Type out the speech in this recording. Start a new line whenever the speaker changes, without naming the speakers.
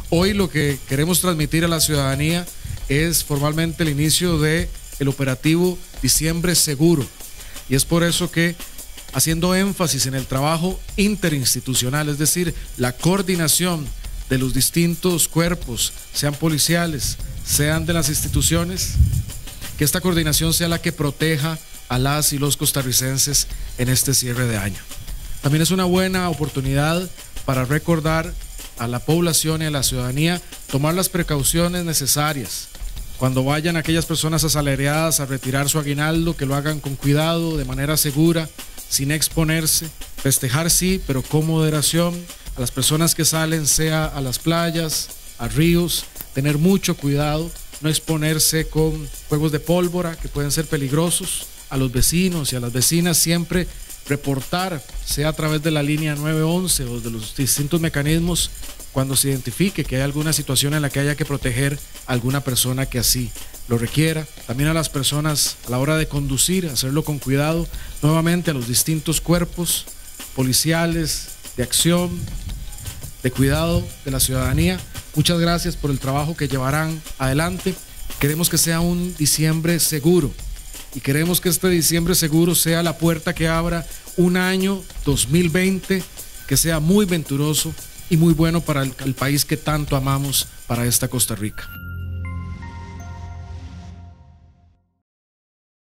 Hoy lo que queremos transmitir a la ciudadanía es formalmente el inicio del operativo Diciembre Seguro. Y es por eso que, haciendo énfasis en el trabajo interinstitucional, es decir, la coordinación de los distintos cuerpos, sean policiales, sean de las instituciones, que esta coordinación sea la que proteja a las y los costarricenses en este cierre de año. También es una buena oportunidad para recordar a la población y a la ciudadanía tomar las precauciones necesarias. Cuando vayan aquellas personas asalariadas a retirar su aguinaldo, que lo hagan con cuidado, de manera segura, sin exponerse. Festejar sí, pero con moderación. A las personas que salen, sea a las playas, a ríos, tener mucho cuidado, no exponerse con juegos de pólvora que pueden ser peligrosos. A los vecinos y a las vecinas siempre reportar, sea a través de la línea 911 o de los distintos mecanismos, cuando se identifique que hay alguna situación en la que haya que proteger a alguna persona que así lo requiera. También a las personas a la hora de conducir, hacerlo con cuidado. Nuevamente a los distintos cuerpos policiales, de acción, de cuidado de la ciudadanía. Muchas gracias por el trabajo que llevarán adelante. Queremos que sea un diciembre seguro y queremos que este diciembre seguro sea la puerta que abra un año 2020 que sea muy venturoso y muy bueno para el país que tanto amamos, para esta Costa Rica.